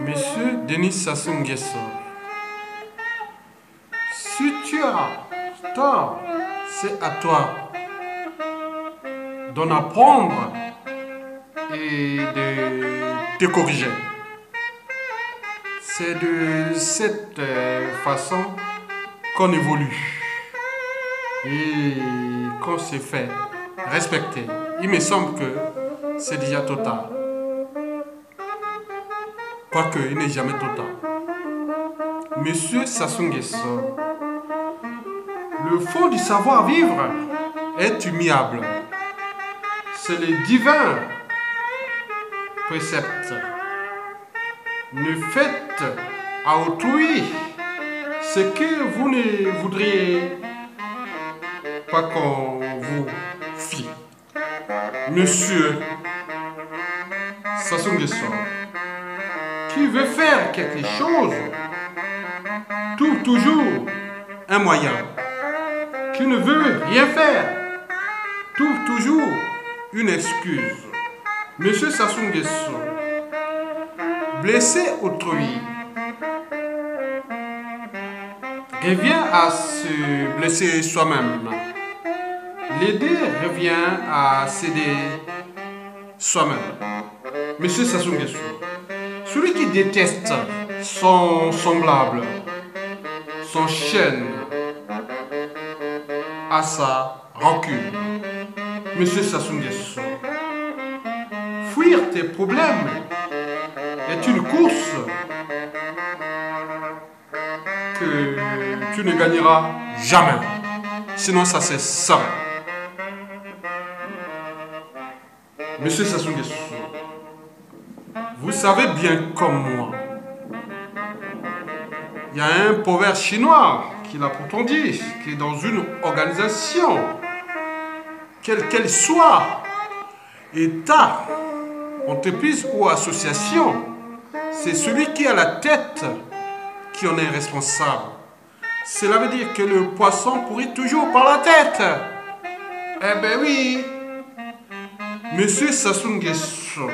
Monsieur Denis Sassou Nguesso, si tu as tort, c'est à toi d'en apprendre et de te corriger. C'est de cette façon qu'on évolue et qu'on se fait respecter. Il me semble que c'est déjà total. Quoique, il n'est jamais total. Monsieur Sassou Nguesso, le fond du savoir-vivre est immuable. C'est les divins préceptes. Ne faites à autrui ce que vous ne voudriez pas qu'on vous fît. Monsieur Sassou Nguesso, qui veut faire quelque chose, trouve toujours un moyen. Qui ne veut rien faire, trouve toujours une excuse. Monsieur Sassou Nguesso, blesser autrui revient à se blesser soi-même. L'aider revient à s'aider soi-même. Monsieur Sassou Nguesso, celui qui déteste son semblable, s'enchaîne à sa rancune. Monsieur Sassou Nguesso, fuir tes problèmes est une course que tu ne gagneras jamais. Sinon, ça c'est ça. Monsieur Sassou Nguesso, vous savez bien comme moi, il y a un proverbe chinois qui l'a pourtant dit, qui est dans une organisation, quelle qu'elle soit, État, entreprise ou association, c'est celui qui a la tête qui en est responsable. Cela veut dire que le poisson pourrit toujours par la tête. Eh ben oui, Monsieur Sassou Nguesso,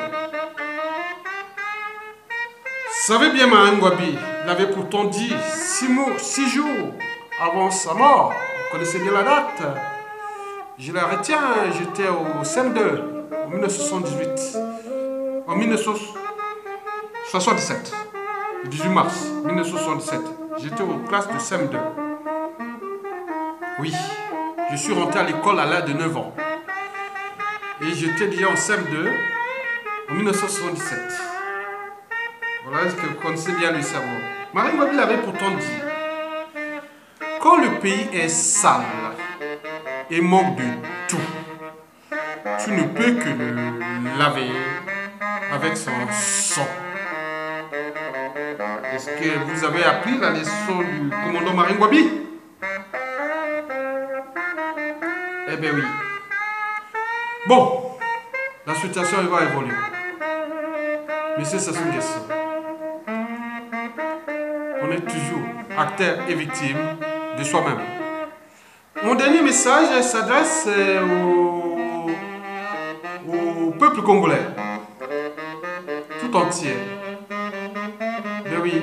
savez bien Mahan Ngouabi, il avait pourtant dit 6 jours avant sa mort, vous connaissez bien la date, je la retiens, j'étais au CM2 en 1978, en 1977, le 18 mars 1977, j'étais aux classes de CM2. Oui, je suis rentré à l'école à l'âge de 9 ans et j'étais déjà en CM2 en 1977. Voilà ce que vous connaissez bien le cerveau. Mahan Ngouabi l'avait pourtant dit, quand le pays est sale et manque de tout, tu ne peux que le laver avec son sang. Est-ce que vous avez appris la leçon du commandant Mahan Ngouabi? Eh bien oui. Bon, la situation va évoluer. Monsieur Sassou Nguesso, on est toujours acteur et victime de soi-même. Mon dernier message s'adresse au peuple congolais tout entier. Mais oui,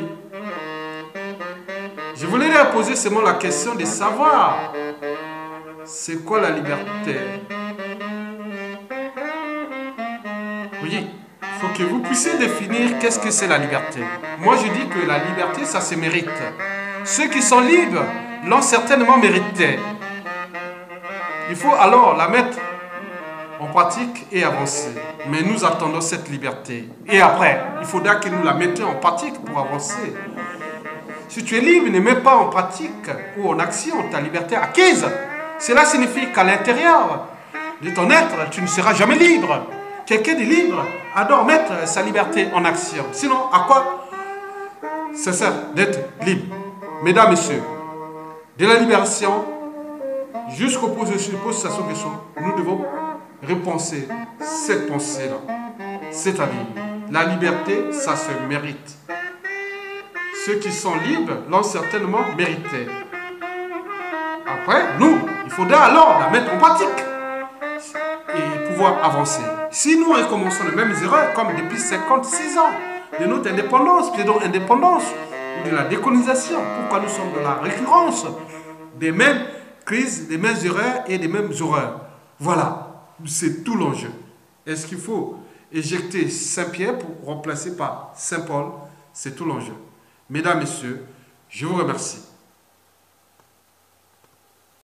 je voulais leur poser seulement la question de savoir c'est quoi la liberté. Oui, il faut que vous puissiez définir qu'est-ce que c'est la liberté. Moi je dis que la liberté ça se mérite. Ceux qui sont libres l'ont certainement mérité. Il faut alors la mettre en pratique et avancer. Mais nous attendons cette liberté. Et après, il faudra que nous la mettions en pratique pour avancer. Si tu es libre, ne mets pas en pratique ou en action ta liberté acquise. Cela signifie qu'à l'intérieur de ton être, tu ne seras jamais libre. Quelqu'un de libre adore mettre sa liberté en action. Sinon, à quoi ça sert d'être libre? Mesdames, Messieurs, de la libération jusqu'au poste Sassou Nguesso, nous devons repenser cette pensée-là. C'est-à-dire, la liberté, ça se mérite. Ceux qui sont libres l'ont certainement mérité. Après, nous, il faudra alors la mettre en pratique et pouvoir avancer. Si nous recommençons les mêmes erreurs comme depuis 56 ans, de notre indépendance, pseudo-indépendance, ou de la décolonisation. Pourquoi nous sommes dans la récurrence des mêmes crises, des mêmes erreurs et des mêmes horreurs. Voilà, c'est tout l'enjeu. Est-ce qu'il faut éjecter Saint-Pierre pour remplacer par Saint-Paul? C'est tout l'enjeu. Mesdames, Messieurs, je vous remercie.